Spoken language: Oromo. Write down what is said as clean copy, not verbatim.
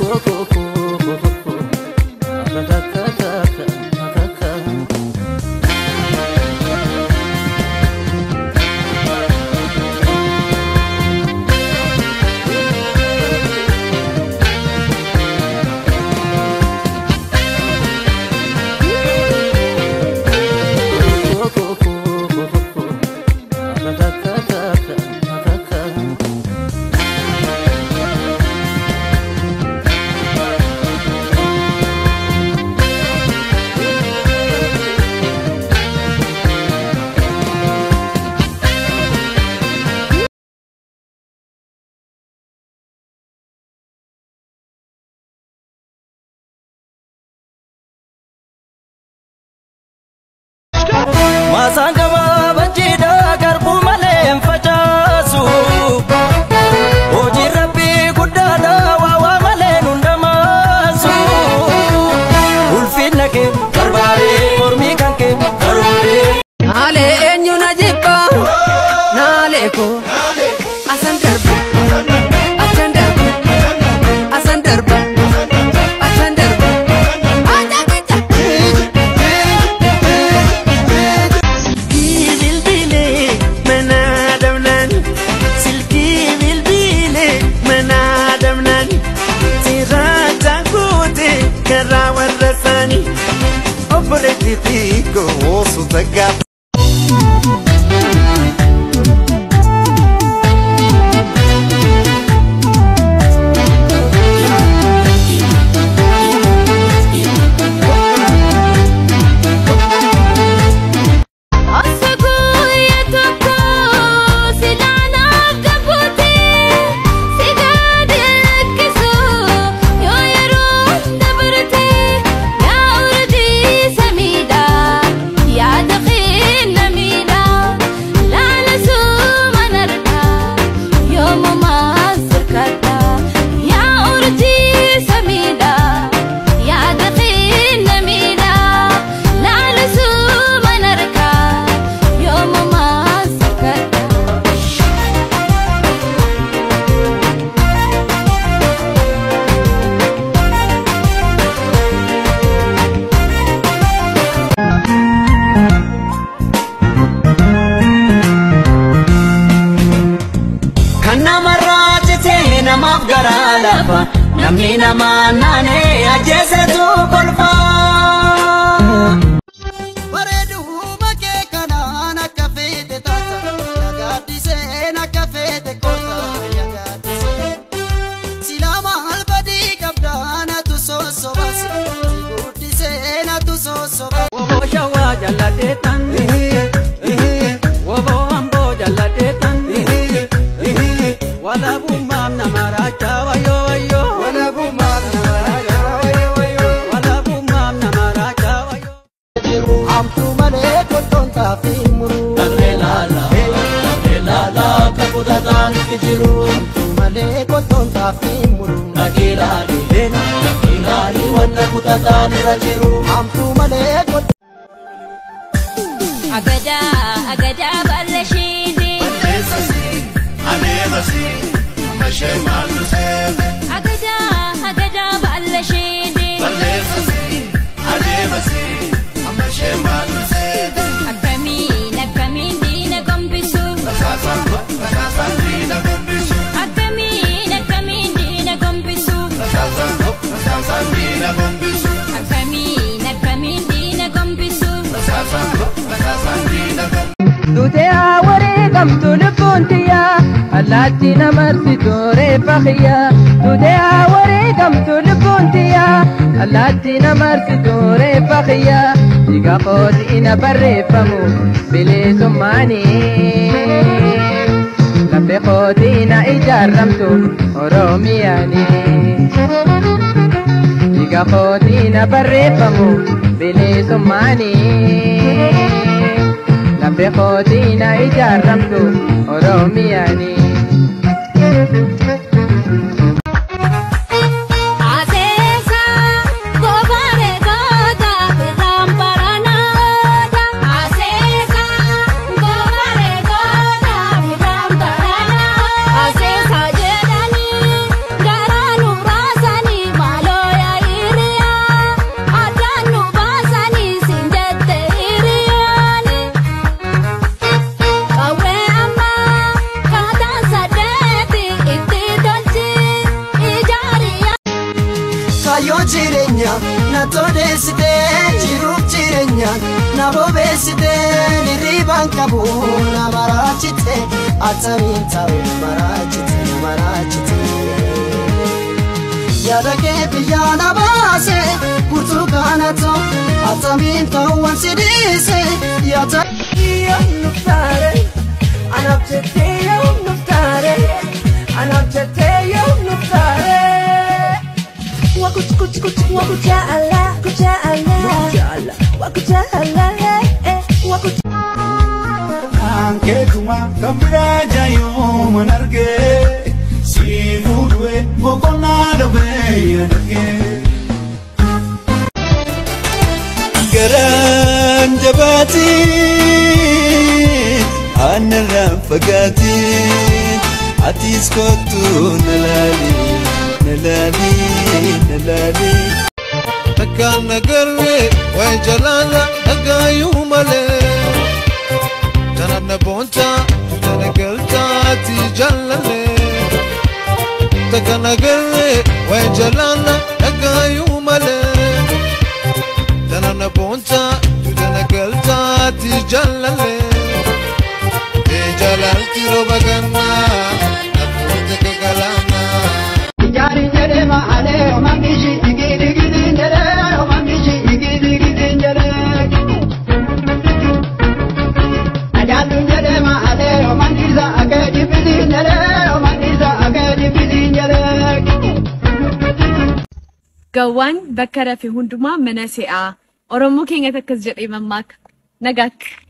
Masangama bajida garbu malem facasu Oji rabbi gudada wawa malen undamasu Ulfin nake karbare mormi kanke karore Nale enyu najibba Nale ko Asan darbu Asan darbu Asan darbu Asan darbu Fico, osso da gata. Namni nama nane ajese tu kolfa Bareedu makee kanaan akka feete taata Yagaaddiseen akka feete koota Yagaaddiseen Silaa maal badii qabdaan atu sosobas Si guddiseen atu sosobas Wobo shawaa jalladeetan Wobo hamboo jalladeetan Walaabuu maam nama raachaa wayyoo wayyoo Male koton tafi muru Nakilali wana kutatani rajiru Amtu male koton Agada balashidi Anevasi, mashe maluse. Agada balashidi Anevasi, mashe maluse. Akamin dina gombisu Rasasan dina gombisu. Akamin dina gombisu Rasasan dina gombisu. Akamin dina gombisu Rasasan dina gombisu. Dute awari gamtu lupuntiya Allati namarsi dore fakhiya Dute awari gamtu lupuntiya Allati namarsi dore fakhiya Diga khodi ina barrefamu bilisumani Lafe khodi ina ijarramtu oromiyani Diga khodi ina barrefamu bilisumani Lafe khotina ijarramtu oromiyani Asesa gobare goda rambaranada Asesa gobare goda rambaranada Asesa jedani garanu rasani jirenya na todesite jiruuf jirenya na bobesite niriban qabu na marachite atamin ta'u marachite yada ke biyana base burtukanato atamin ta'u wansidise yada nuftare anabteyo nuftare wakuchala Anke kuma kabra jayo manarge si mudwe bokona dobe yanarge garan jabati anara fagati atis kotu nalali Taka nagarwe wa jalala agayu male Janana bonta jana galta ti jalale Taka nagarwe wa jalala agayu male Janana bonta jana galta ti jalale Te jalal ti robagana Napunta ke galana Yari jere ma ale o mangishi igidi gidi jere o mangishi igidi gidi jere Ajadu jere ma ale o mangiza agadi bidi jere o mangiza agadi bidi jere Gawan bakara fi hunduma manasi'a Oromo keenya takkas jedhee mammaaka nagaak